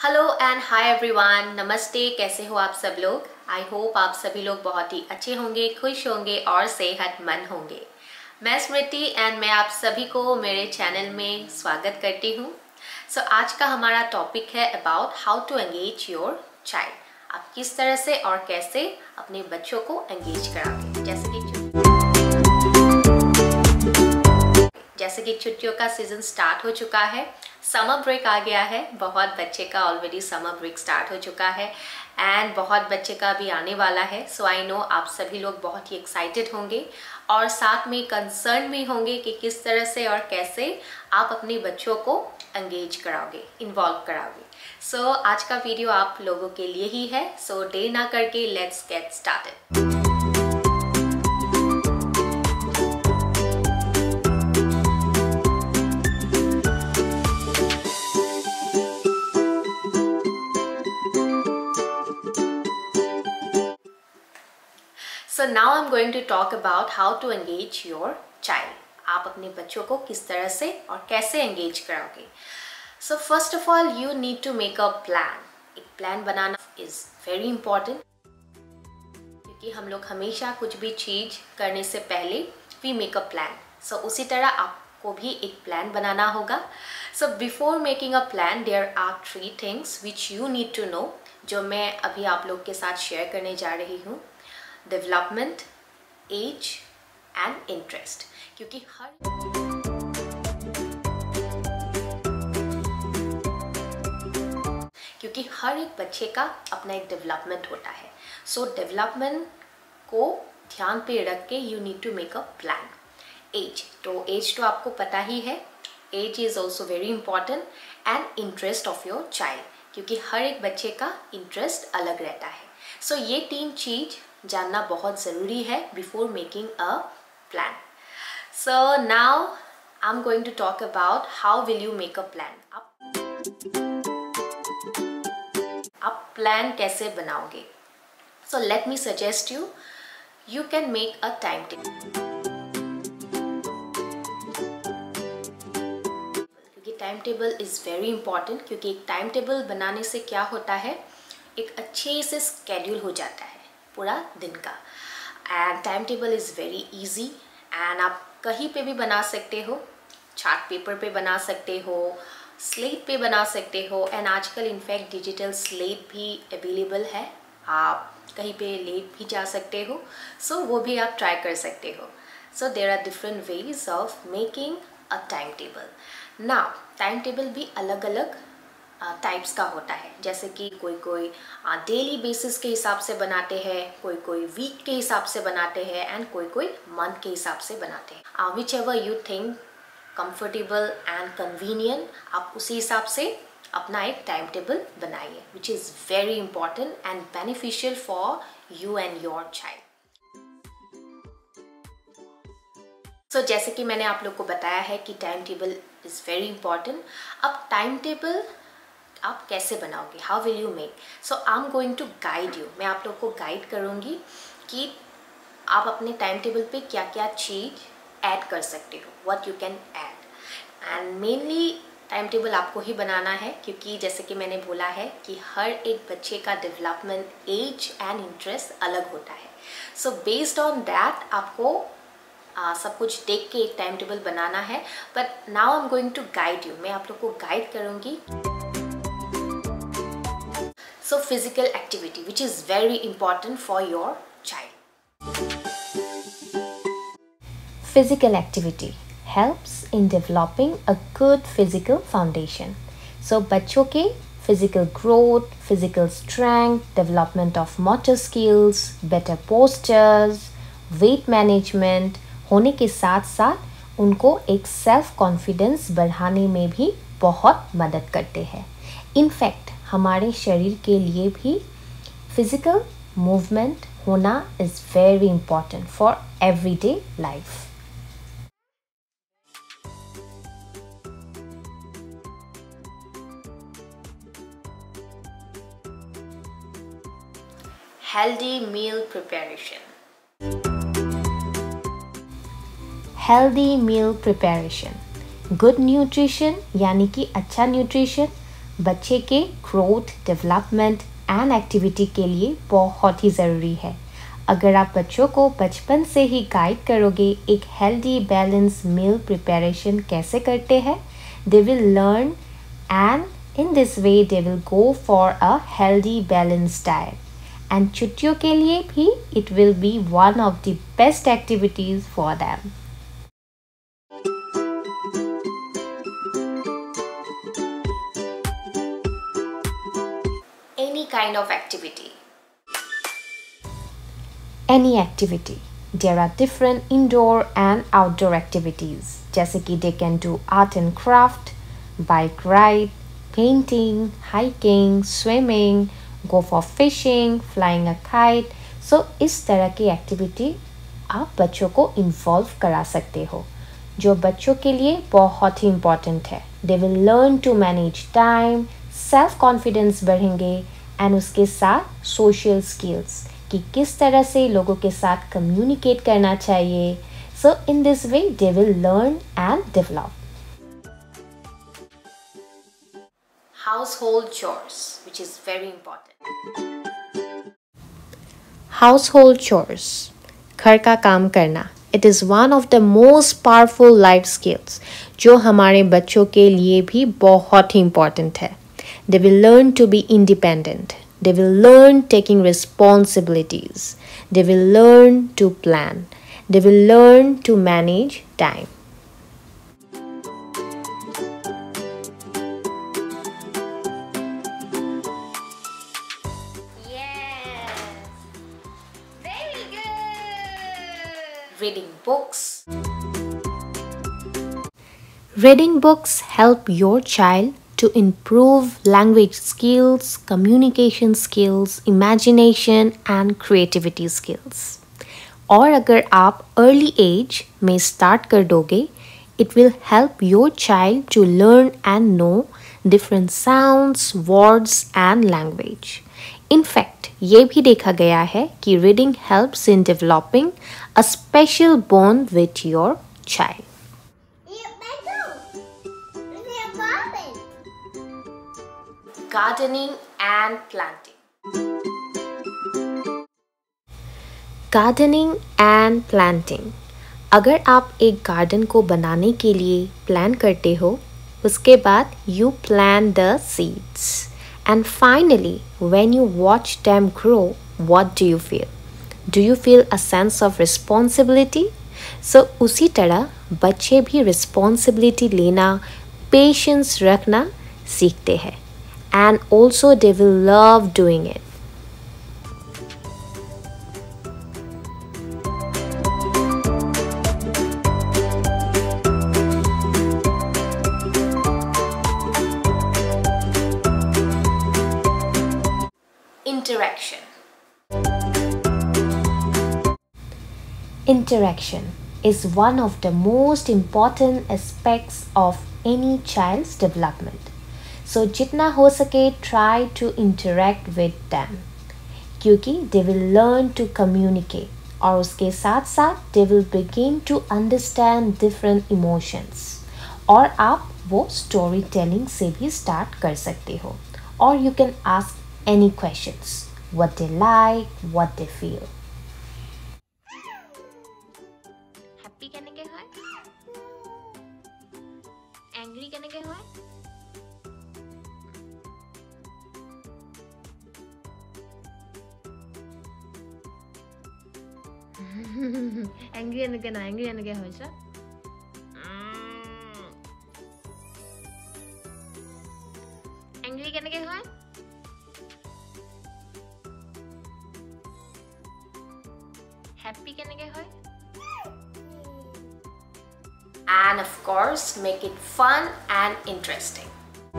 Hello and hi everyone, नमस्ते। कैसे हो आप सब लोग? आई होप आप सभी लोग बहुत ही अच्छे होंगे, खुश होंगे और सेहतमंद होंगे। मैं स्मृति एंड मैं आप सभी को मेरे चैनल में स्वागत करती हूँ। आज का हमारा टॉपिक है about how to engage your child. आप किस तरह से और कैसे अपने बच्चों को एंगेज कराओगे। जैसे कि छुट्टियों का सीजन स्टार्ट हो चुका है, समर ब्रेक आ गया है। बहुत बच्चे का ऑलरेडी समर ब्रेक स्टार्ट हो चुका है एंड बहुत बच्चे का भी आने वाला है। आई नो आप सभी लोग बहुत ही एक्साइटेड होंगे और साथ में कंसर्न भी होंगे कि किस तरह से और कैसे आप अपने बच्चों को एंगेज कराओगे, इन्वॉल्व कराओगे। आज का वीडियो आप लोगों के लिए ही है। देर ना करके let's get started. Now I'm going to talk about how to engage your child. आप अपने बच्चों को किस तरह से और कैसे engage कराओगे। First of all, you need to make a plan. एक plan banana is very important क्योंकि हम लोग हमेशा कुछ भी चीज करने से पहले we make a plan. उसी तरह आपको भी एक plan बनाना होगा। Before making a plan, there are 3 things which you need to know, जो मैं अभी आप लोग के साथ शेयर करने जा रही हूँ। Development, age and interest. क्योंकि हर एक बच्चे का अपना एक डेवलपमेंट होता है। डेवलपमेंट को ध्यान पे रख के you need to make a plan. Age तो आपको पता ही है, age is also very important and interest of your child, क्योंकि हर एक बच्चे का इंटरेस्ट अलग रहता है। ये 3 चीज जानना बहुत ज़रूरी है before making a plan. Now I am going to talk about how will you make a plan. आप प्लान कैसे बनाओगे? Let me suggest you can make a time table. क्योंकि time table is very important, क्योंकि एक time table बनाने से क्या होता है, एक अच्छे से स्केड्यूल हो जाता है पूरा दिन का। And time table is very easy and आप कहीं पे भी बना सकते हो। चार्ट पेपर पे बना सकते हो, स्लेट पे बना सकते हो एंड आजकल इनफैक्ट डिजिटल स्लेट भी अवेलेबल है, आप कहीं पे ले भी जा सकते हो। वो भी आप ट्राई कर सकते हो। There are different ways of making a time table. Now time table भी अलग अलग टाइप्स का होता है, जैसे कि कोई डेली बेसिस के हिसाब से बनाते हैं, कोई वीक के हिसाब से बनाते हैं एंड कोई मंथ के हिसाब से बनाते हैं। Whichever you think comfortable and convenient, आप उसी हिसाब से अपना एक टाइम टेबल बनाइए, which is very important and beneficial for you and your child. जैसे कि मैंने आप लोग को बताया है कि time table is very important. अब टाइम टेबल आप कैसे बनाओगे, how will you make? I am going to guide you. मैं आप लोग को गाइड करूँगी कि आप अपने टाइम टेबल पे क्या क्या चीज़ ऐड कर सकते हो, what you can add. And mainly time table आपको ही बनाना है, क्योंकि जैसे कि मैंने बोला है कि हर एक बच्चे का डेवलपमेंट, एज एंड इंटरेस्ट अलग होता है। बेस्ड ऑन दैट आपको सब कुछ देख के एक टाइम टेबल बनाना है। But now I am going to guide you. मैं आप लोग को गाइड करूँगी। Physical activity, which is very important for your child. Physical activity helps in developing a good physical foundation. बच्चों के physical growth, physical strength, development of motor skills, better postures, weight management होने के साथ साथ उनको एक self confidence बढ़ाने में भी बहुत मदद करते हैं। इनफैक्ट हमारे शरीर के लिए भी फिजिकल मूवमेंट होना is very important for everyday life. Healthy meal preparation. Healthy meal preparation, good nutrition यानी कि अच्छा न्यूट्रिशन, बच्चे के ग्रोथ, डेवलपमेंट एंड एक्टिविटी के लिए बहुत ही ज़रूरी है। अगर आप बच्चों को बचपन से ही गाइड करोगे एक हेल्दी बैलेंस मील प्रिपरेशन कैसे करते हैं, they will learn and in this way they will go for a healthy balance diet and छुट्टियों के लिए भी it will be one of the best activities for them. Any kind of activity. Any activity. There are different indoor and outdoor activities. जैसे कि they can do art and craft, bike ride, painting, hiking, swimming, go for fishing, flying a kite. So इस तरह की activity आप बच्चों को involve करा सकते हो जो बच्चों के लिए बहुत ही इम्पॉर्टेंट है। They will learn to manage time, self confidence बढ़ेंगे एंड उसके साथ सोशल स्किल्स कि किस तरह से लोगों के साथ कम्युनिकेट करना चाहिए। So in this way they will learn and develop. Household chores, which is very important. Household chores, घर का काम करना, it is one of the most powerful life skills जो हमारे बच्चों के लिए भी बहुत ही इम्पॉर्टेंट है। They will learn to be independent. They will learn taking responsibilities. They will learn to plan. They will learn to manage time. Yes. Very good. Reading books. Reading books help your child to improve language skills, communication skills, imagination and creativity skills. और अगर आप early age में start कर दोगे, it will help your child to learn and know different sounds, words and language. In fact, ये भी देखा गया है कि reading helps in developing a special bond with your child. Gardening and planting. Gardening and planting. अगर आप एक garden को बनाने के लिए प्लान करते हो, उसके बाद you plant the seeds and finally when you watch them grow, what do you feel? Do you feel a sense of responsibility? So उसी तरह बच्चे भी रिस्पॉन्सिबिलिटी लेना, पेशेंस रखना सीखते हैं and also they will love doing it. Interaction. Interaction is one of the most important aspects of any child's development. So जितना हो सके try to interact with them क्योंकि they will learn to communicate और उसके साथ साथ they will begin to understand different emotions और आप वो story telling से भी start कर सकते हो और you can ask any questions, what they like, what they feel. Happy कहने के है? Angry कहने के है? Angry and again, angry and again, hoisa. Angry कहने के है? Happy कहने के है? And of course, make it fun and interesting.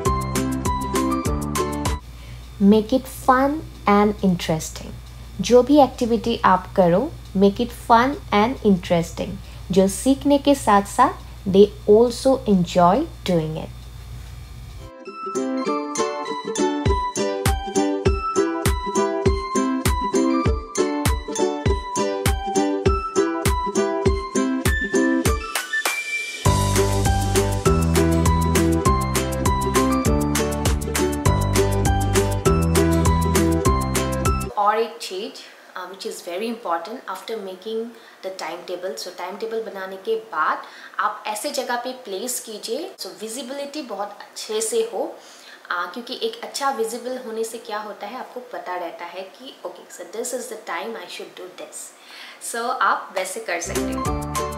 Make it fun and interesting. जो भी एक्टिविटी आप करो, make it fun and interesting. जो सीखने के साथ साथ they also enjoy doing it. और एक चीज which is very important after making the time table. So time table बनाने के बाद आप ऐसे जगह पे प्लेस कीजिए सो विजिबिलिटी बहुत अच्छे से हो, क्योंकि एक अच्छा विजिबल होने से क्या होता है, आपको पता रहता है कि okay so this is the time I should do this. So आप वैसे कर सकते हो।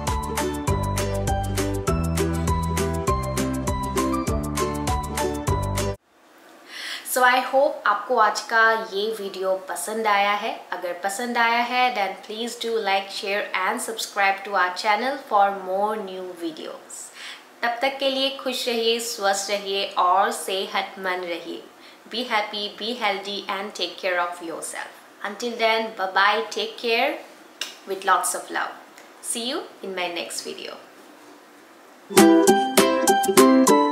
सो आई होप आपको आज का ये वीडियो पसंद आया है। अगर पसंद आया है देन please do like, share and subscribe to our channel for more new videos. तब तक के लिए खुश रहिए, स्वस्थ रहिए और सेहतमंद रहिए। Be happy, be healthy and take care of yourself. Until then, bye bye, take care with lots of love. See you in my next video.